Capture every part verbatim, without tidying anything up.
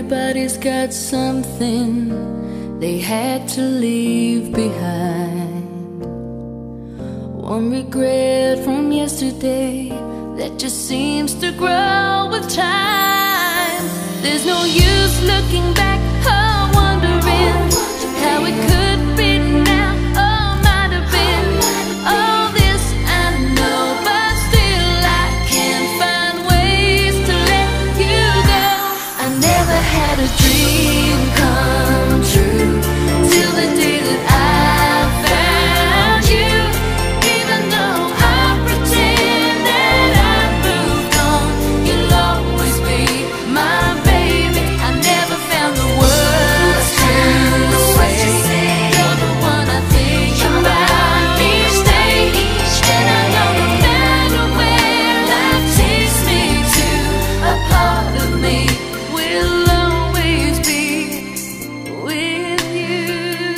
Everybody's got something they had to leave behind. One regret from yesterday that just seems to grow with time. There's no use looking back or wondering how it could be now or might have been. All this I know, but still I can't find ways to let you go. I never had a dream come true till the day that I found you. Even though I pretend that I moved on, you'll always be my baby. I never found the words to say. You're the one I think about each day, and I know no matter where life takes me to, a part of me will always be with you.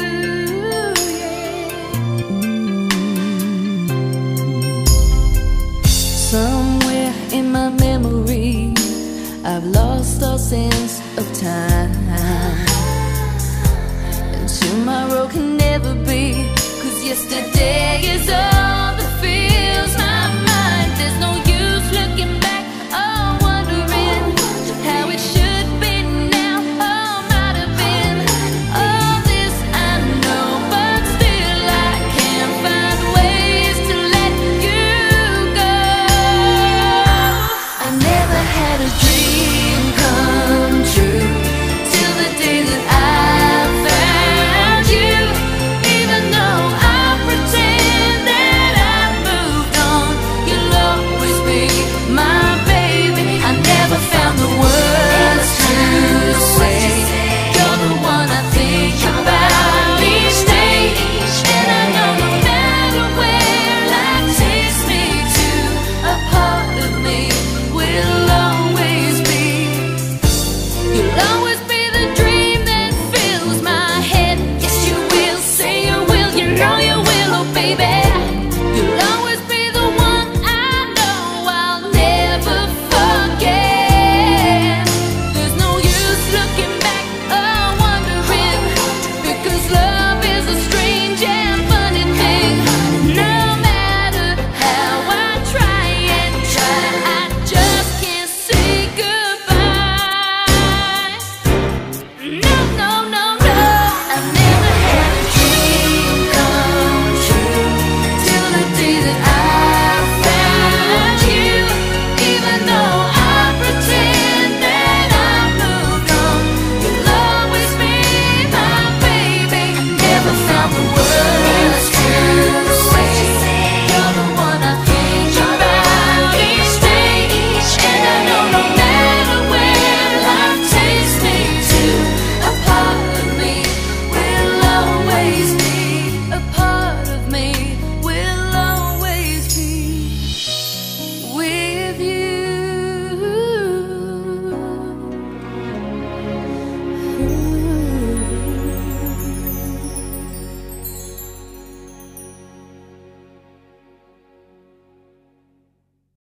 Somewhere in my memory, I've lost all sense of time, and tomorrow can never be, 'cause yesterday